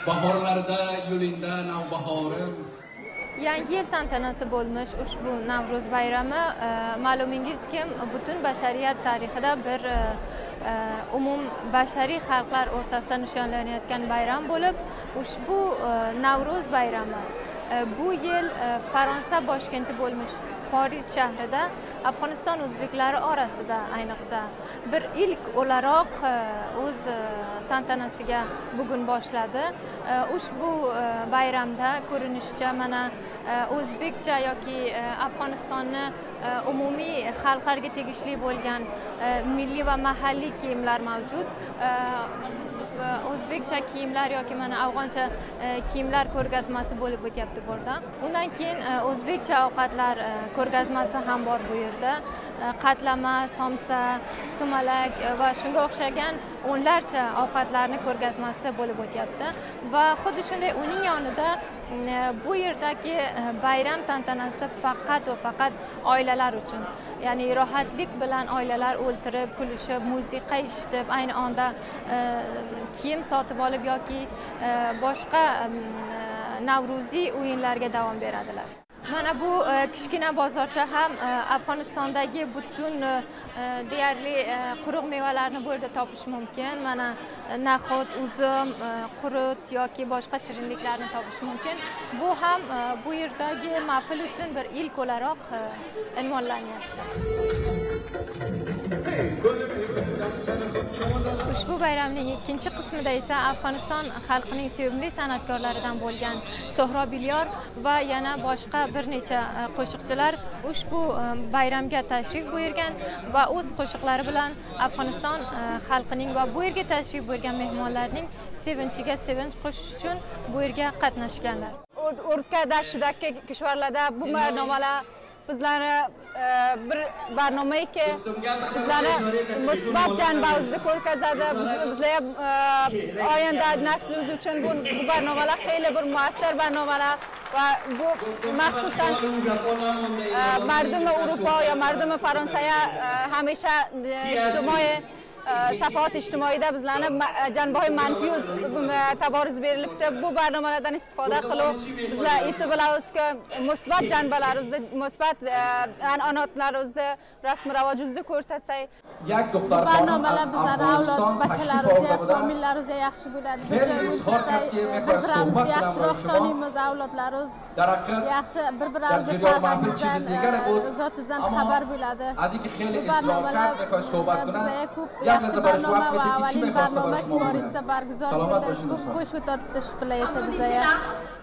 bahorlarda yo'lingda navbahorim. Yangi yil tantanasi bo'lmish ushbu Navro'z bayrami ma'lumingizki butun bashariyat tarixida bir umum bashariy xalqlar o'rtasida nishonlanayotgan bayram bo'lib, ushbu Navro'z bayrami bu yil Fransa boshkenti bo'lmish Paris shahrida Afg'oniston o'zbeklari orasida ayniqsa bir ilk o'laroq o'z tantanasiga bugun boshladi. Ushbu bayramda ko'rinishicha mana o'zbekcha yoki Afg'onistonni umumiy xalqlarga tegishli bo'lgan milliy va mahalliy kiyimlar mavjud. O'zbekcha kiyimlar yoki mana afg'oncha kiyimlar ko'rgazmasi bo'lib o'tyapti bu yerda. Undan keyin o'zbekcha ovqatlar ko'rgazmasi ham bor bu yerda. Qatlama, somsa, sumalak va shunga o'xshagan o'nlarcha ovqatlarni ko'rgazmasi bo'lib o'tyapti. Va xuddi shunday uning yonida bu yerdagi bayram tantanasi faqat va faqat oilalar uchun. Ya'ni rohatlik bilan oilalar o'ltirib, kulishib, musiqa eshitib, ayni onda kiyim sotib olib yoki boshqa Navro'ziy o'yinlarga davom beradilar. Mana bu kichkina bozorcha ham Afg'onistondagi butun deyarli quruq mevalarni bu yerda topish mumkin. Mana naxot, uzum, qurut yoki boshqa shirinliklarni topish mumkin. Bu ham bu yerdagi mahfil uchun bir ilk o'laroq unvonlanyapti. Ushbu bayramning ikkinchi qismida esa Afg'oniston xalqining sevimli san'atkorlaridan bo'lgan Sohrob Ilyor va yana boshqa bir necha qo'shiqchilar ushbu bayramga tashrif buyurgan va o'z qo'shiqlari bilan Afg'oniston xalqining va bu yerga tashrif buyurgan mehmonlarning sevinchiga sevinch qo'shish uchun bu yerga qatnashganlar. O'rta dashtidagi kishvarlarda bu barnomalar bizlarni bir barnomaki bizlarni musbat janba o'zida ko'rkazadi. Bizlar oyanda naslimiz uchun bu barnomalar xeyli bir muassar barnomalar va bu maxsusan mardum Avrupa ya mardum Fransiya hamisha ijtimoiy safoat ijtimoiyda bizlarni janboy manfiy taboruz berilibdi. Bu barnomalardan istifoda qilib bizlar aytib bilamizki musbat janbalarimizda, musbat an'anatlarimizda, rasm rivojimizda ko'rsatsak, barnomalar bizlar avlod bachalarimizga, familiyarimizga yaxshi bo'ladi. Bir-birimizga yaxshiroq taniymiz, avlodlarimiz yaxshi bir-birimizga zotidan xabar bo'ladi. از اینکه خیلی اصرار کرد میخواد صحبت کنن yaxshi barnoma va avvalgi barnoma Parisda barguzor bo'ldi. Xush o'tdi bizga.